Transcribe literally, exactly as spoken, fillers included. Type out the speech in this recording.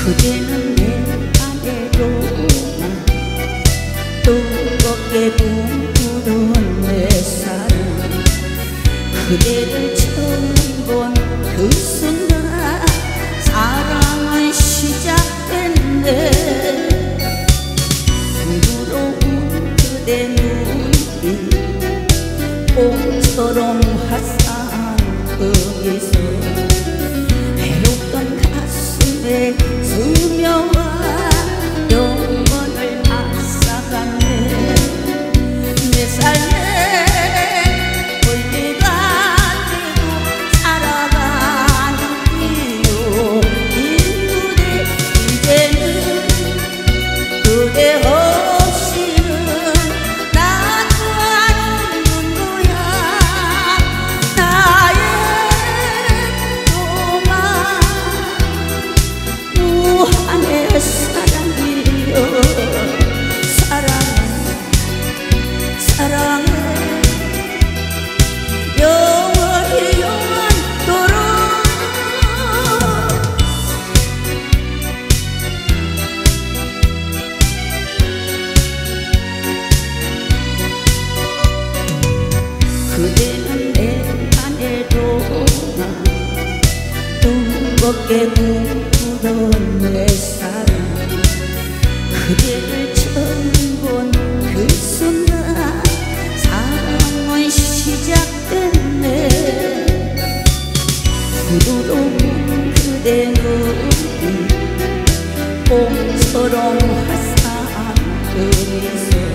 그대는 내 안에로만 뜨겁게 꿈꾸던 내 사랑, 그대를 처음 본 그 순간 사랑은 시작됐네. 부러운 그대 눈이 꽃처럼 화사한 거기서 외롭던 가슴에 스며와 영원을 앗아갔네. 내 삶에 그대는 내 안에로만 뜨겁게 꿈꾸던 내 사랑, 그대를 처음 본 그 순간 사랑은 시작됐네. 부드러운 그대 눈이 꽃처럼 화사한 그 미소,